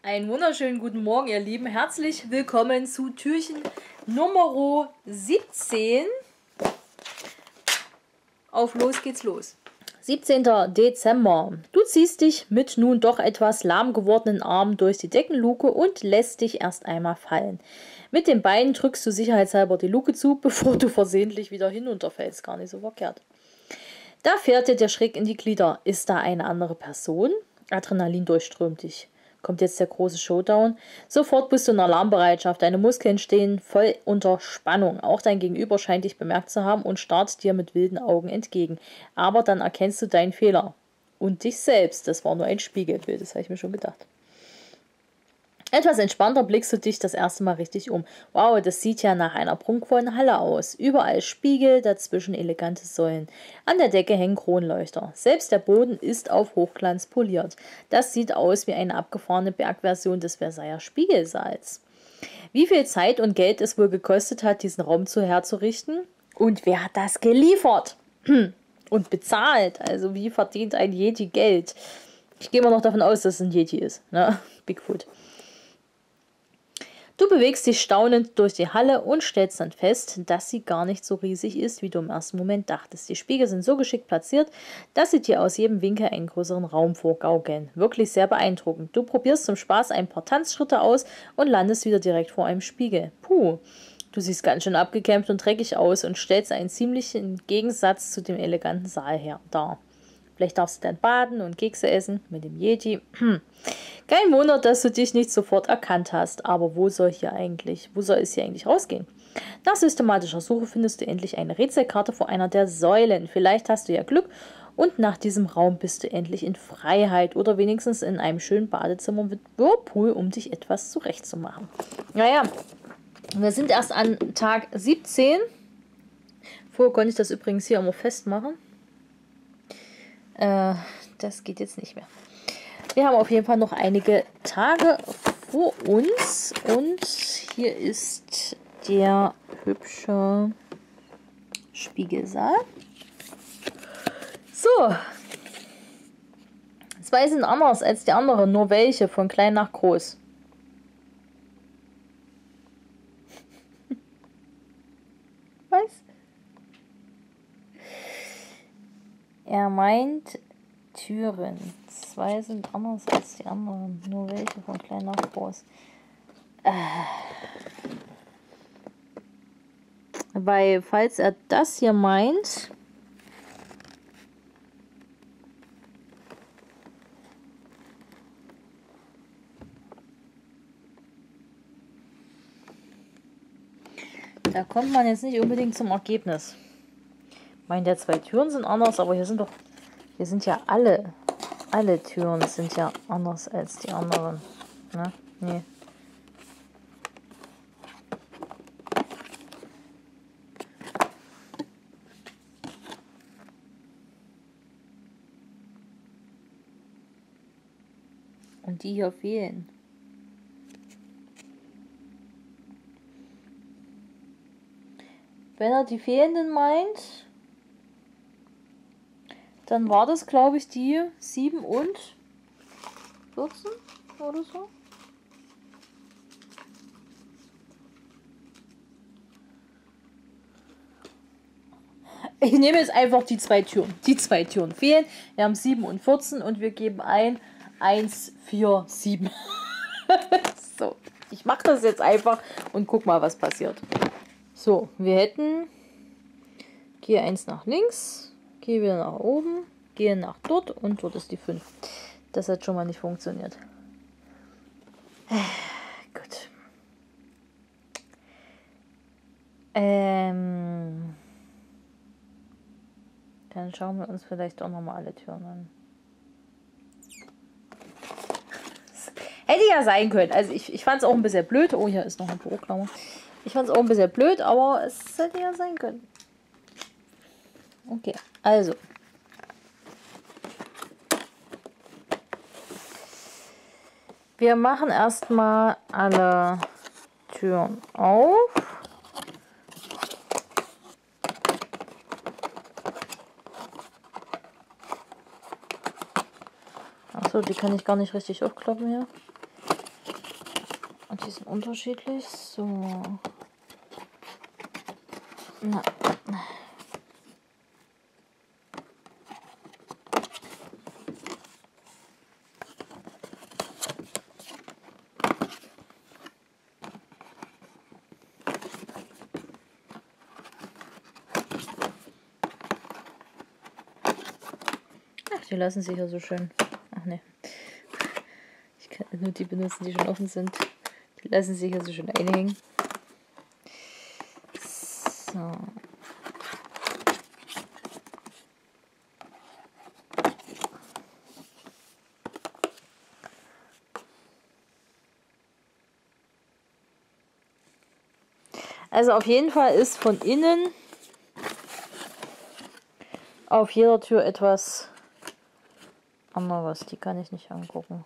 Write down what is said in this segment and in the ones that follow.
Einen wunderschönen guten Morgen, ihr Lieben. Herzlich willkommen zu Türchen Nummer 17. Auf los geht's los. 17. Dezember. Du ziehst dich mit nun doch etwas lahm gewordenen Armen durch die Deckenluke und lässt dich erst einmal fallen. Mit den Beinen drückst du sicherheitshalber die Luke zu, bevor du versehentlich wieder hinunterfällst. Gar nicht so verkehrt. Da fährt dir der Schreck in die Glieder. Ist da eine andere Person? Adrenalin durchströmt dich. Kommt jetzt der große Showdown. Sofort bist du in Alarmbereitschaft. Deine Muskeln stehen voll unter Spannung. Auch dein Gegenüber scheint dich bemerkt zu haben und starrt dir mit wilden Augen entgegen. Aber dann erkennst du deinen Fehler. Und dich selbst. Das war nur ein Spiegelbild, das habe ich mir schon gedacht. Etwas entspannter blickst du dich das erste Mal richtig um. Wow, das sieht ja nach einer prunkvollen Halle aus. Überall Spiegel, dazwischen elegante Säulen. An der Decke hängen Kronleuchter. Selbst der Boden ist auf Hochglanz poliert. Das sieht aus wie eine abgefahrene Bergversion des Versailler Spiegelsaals. Wie viel Zeit und Geld es wohl gekostet hat, diesen Raum herzurichten? Und wer hat das geliefert? Und bezahlt? Also wie verdient ein Yeti Geld? Ich gehe mal noch davon aus, dass es ein Yeti ist. Ne? Bigfoot. Du bewegst dich staunend durch die Halle und stellst dann fest, dass sie gar nicht so riesig ist, wie du im ersten Moment dachtest. Die Spiegel sind so geschickt platziert, dass sie dir aus jedem Winkel einen größeren Raum vorgaukeln. Wirklich sehr beeindruckend. Du probierst zum Spaß ein paar Tanzschritte aus und landest wieder direkt vor einem Spiegel. Puh, du siehst ganz schön abgekämpft und dreckig aus und stellst einen ziemlichen Gegensatz zu dem eleganten Saal dar. Vielleicht darfst du dann baden und Kekse essen mit dem Yeti. Kein Wunder, dass du dich nicht sofort erkannt hast. Aber wo soll es hier eigentlich rausgehen? Nach systematischer Suche findest du endlich eine Rätselkarte vor einer der Säulen. Vielleicht hast du ja Glück und nach diesem Raum bist du endlich in Freiheit oder wenigstens in einem schönen Badezimmer mit Whirlpool, um dich etwas zurechtzumachen. Naja, wir sind erst an Tag 17. Vorher konnte ich das übrigens hier immer festmachen. Das geht jetzt nicht mehr. Wir haben auf jeden Fall noch einige Tage vor uns und hier ist der hübsche Spiegelsaal. So, zwei sind anders als die anderen, nur welche, von klein nach groß. Was? Er meint Türen. Zwei sind anders als die anderen. Nur welche von klein nach groß. Weil, falls er das hier meint... Da kommt man jetzt nicht unbedingt zum Ergebnis. Ich meine, der zwei Türen sind anders, aber hier sind ja alle Türen sind ja anders als die anderen. Ne? Nee. Und die hier fehlen. Wenn er die fehlenden meint, dann war das, glaube ich, die 7 und 14 oder so. Ich nehme jetzt einfach die zwei Türen. Die zwei Türen fehlen. Wir haben 7 und 14 und wir geben ein 1, 4, 7. So, ich mache das jetzt einfach und guck mal, was passiert. So, wir hätten, gehe 1 nach links, gehe wieder nach oben, gehe nach dort und dort ist die 5. Das hat schon mal nicht funktioniert. Gut. Dann schauen wir uns vielleicht auch nochmal alle Türen an. Hätte ja sein können. Also ich fand es auch ein bisschen blöd. Oh, hier ist noch ein Büroklammer. Ich fand es auch ein bisschen blöd, aber es hätte ja sein können. Okay, also. Wir machen erstmal alle Türen auf. Achso, die kann ich gar nicht richtig aufklappen hier. Und die sind unterschiedlich. So. Na. Ach, die lassen sich ja so schön. Ach ne. Ich kann nur die benutzen, die schon offen sind. Die lassen sich ja so schön einhängen. So. Also auf jeden Fall ist von innen auf jeder Tür etwas anderes. Die kann ich nicht angucken.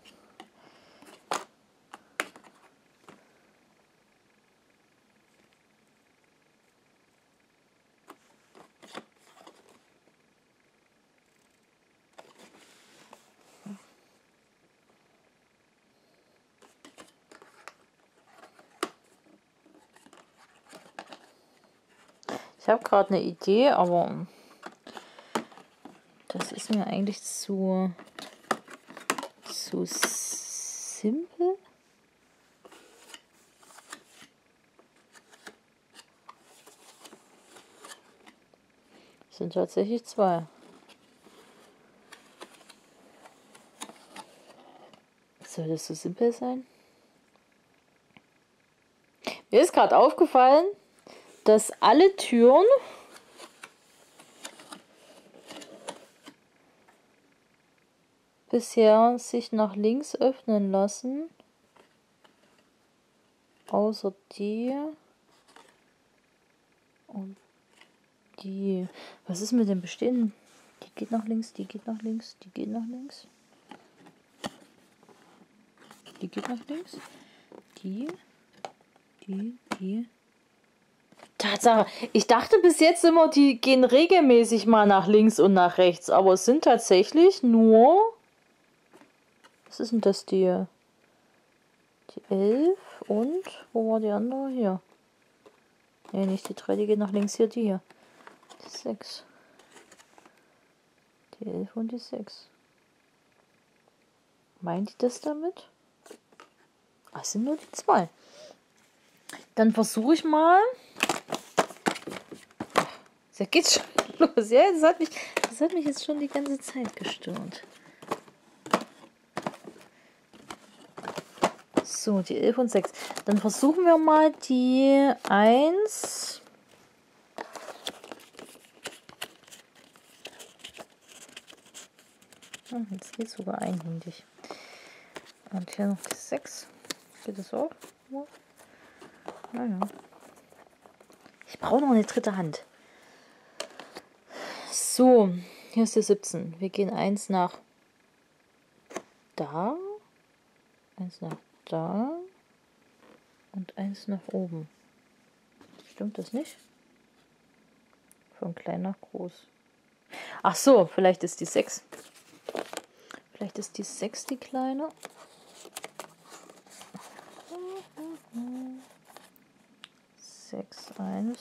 Ich habe gerade eine Idee, aber das ist mir eigentlich zu simpel. Es sind tatsächlich zwei. Soll das so simpel sein? Mir ist gerade aufgefallen, dass alle Türen bisher sich nach links öffnen lassen. Außer die und die. Was ist mit dem bestehenden? Die geht nach links, die geht nach links, die geht nach links. Die geht nach links. Die. Tatsache. Ich dachte bis jetzt immer, die gehen regelmäßig mal nach links und nach rechts. Aber es sind tatsächlich nur... Was ist denn das, die 11 und... Wo war die andere? Hier. Nee, nicht die 3, die geht nach links. Hier, die hier. Die 6. Die 11 und die 6. Meint die das damit? Ah, es sind nur die 2. Dann versuche ich mal... Da geht's schon los. Ja, das hat mich jetzt schon die ganze Zeit gestört. So, die 11 und 6. Dann versuchen wir mal die 1. Jetzt geht es sogar einhändig. Und hier noch die 6. Geht das auch? Naja. Ich brauche noch eine dritte Hand. So, hier ist die 17. Wir gehen 1 nach da, 1 nach da und 1 nach oben. Stimmt das nicht? Von klein nach groß. Ach so, vielleicht ist die 6. Vielleicht ist die 6 die kleine. 6, 1.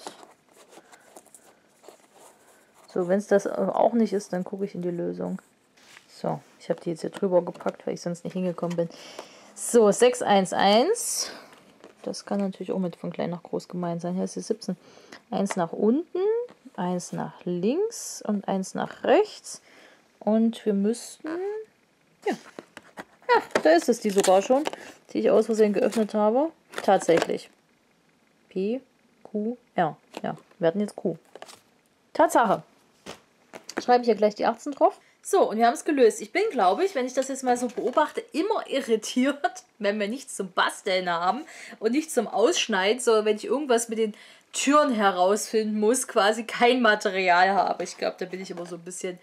So, wenn es das auch nicht ist, dann gucke ich in die Lösung. So, ich habe die jetzt hier drüber gepackt, weil ich sonst nicht hingekommen bin. So, 6, 1, 1. Das kann natürlich auch mit von klein nach groß gemeint sein. Hier ist die 17. 1 nach unten, 1 nach links und 1 nach rechts. Und wir müssten... Ja, da ist es die sogar schon, die ich aus Versehen geöffnet habe. Tatsächlich. P, Q, R. Ja, wir hatten jetzt Q. Tatsache. Schreibe ich hier gleich die 18 drauf. So, und wir haben es gelöst. Ich bin, glaube ich, wenn ich das jetzt mal so beobachte, immer irritiert, wenn wir nichts zum Basteln haben und nichts zum Ausschneiden, sondern wenn ich irgendwas mit den Türen herausfinden muss, quasi kein Material habe. Ich glaube, da bin ich immer so ein bisschen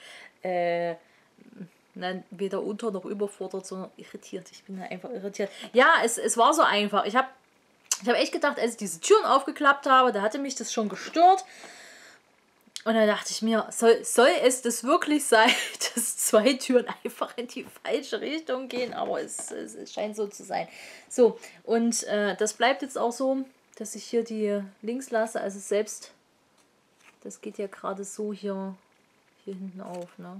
weder unter noch überfordert, sondern irritiert. Ich bin da einfach irritiert. Ja, es war so einfach. Ich hab echt gedacht, als ich diese Türen aufgeklappt habe, da hatte mich das schon gestört. Und dann dachte ich mir, soll es das wirklich sein, dass 2 Türen einfach in die falsche Richtung gehen? Aber es scheint so zu sein. So, und das bleibt jetzt auch so, dass ich hier die links lasse. Also selbst, das geht ja gerade so hier hinten auf, ne?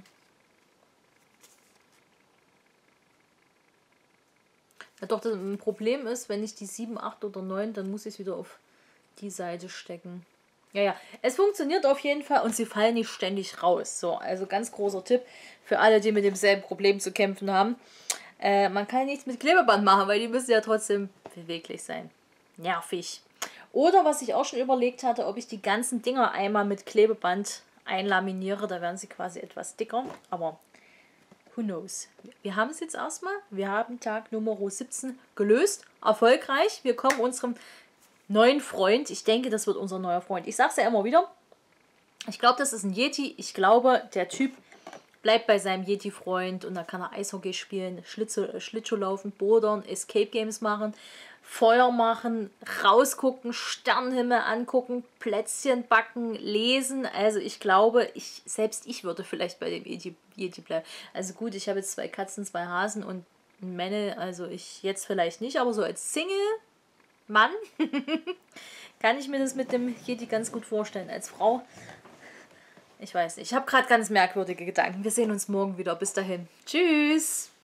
Ja, doch, das Problem ist, wenn ich die 7, 8 oder 9, dann muss ich es wieder auf die Seite stecken. Ja, ja, es funktioniert auf jeden Fall und sie fallen nicht ständig raus. So, also ganz großer Tipp für alle, die mit demselben Problem zu kämpfen haben. Man kann nichts mit Klebeband machen, weil die müssen ja trotzdem beweglich sein. Nervig. Oder was ich auch schon überlegt hatte, ob ich die ganzen Dinger einmal mit Klebeband einlaminiere. Da werden sie quasi etwas dicker. Aber who knows? Wir haben es jetzt erstmal. Wir haben Tag Nummer 17 gelöst. Erfolgreich. Wir kommen unserem neuen Freund. Ich denke, das wird unser neuer Freund. Ich sag's ja immer wieder. Ich glaube, das ist ein Yeti. Ich glaube, der Typ bleibt bei seinem Yeti-Freund und da kann er Eishockey spielen, Schlittschuh laufen, bodern, Escape Games machen, Feuer machen, rausgucken, Sternenhimmel angucken, Plätzchen backen, lesen. Also ich glaube, selbst ich würde vielleicht bei dem Yeti bleiben. Also gut, ich habe jetzt 2 Katzen, 2 Hasen und ein Männle, also ich jetzt vielleicht nicht, aber so als Single-Mann kann ich mir das mit dem Yeti ganz gut vorstellen. Als Frau, ich weiß nicht, ich habe gerade ganz merkwürdige Gedanken. Wir sehen uns morgen wieder. Bis dahin. Tschüss!